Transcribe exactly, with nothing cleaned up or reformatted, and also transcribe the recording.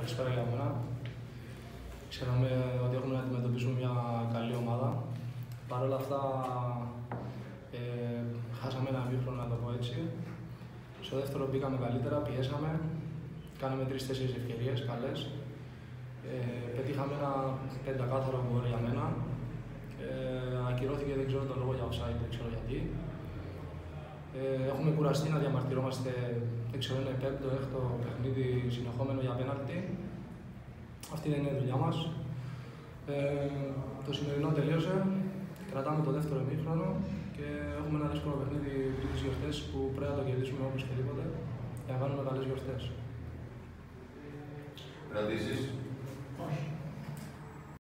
Καλησπέρα για μένα. Ξέραμε ότι έχουμε να αντιμετωπίσουμε μια καλή ομάδα. Παρ' όλα αυτά, ε, χάσαμε ένα ημίχρονο, να το πω έτσι. Στο δεύτερο μπήκαμε καλύτερα, πιέσαμε. Κάναμε τρεις-τέσσερις ευκαιρίες καλές. Ε, πετύχαμε ένα πεντακάθαρο γκολ για μένα. Ε, ακυρώθηκε, δεν ξέρω τον λόγο για offside, δεν ξέρω γιατί. Ε, έχουμε κουραστεί να διαμαρτυρόμαστε, δεν ξέρω, είναι πέμπτο, έκτο παιχνίδι συνεχόμενο για πέναλτι. Αυτή δεν είναι η δουλειά μας. Ε, το σημερινό τελείωσε. Κρατάμε το δεύτερο ημίχρονο και έχουμε ένα δύσκολο παιχνίδι πριν τις γιορτές που πρέπει να το κερδίσουμε όπως και τίποτε για να κάνουμε καλές γιορτές. Ερωτήσεις? Όχι.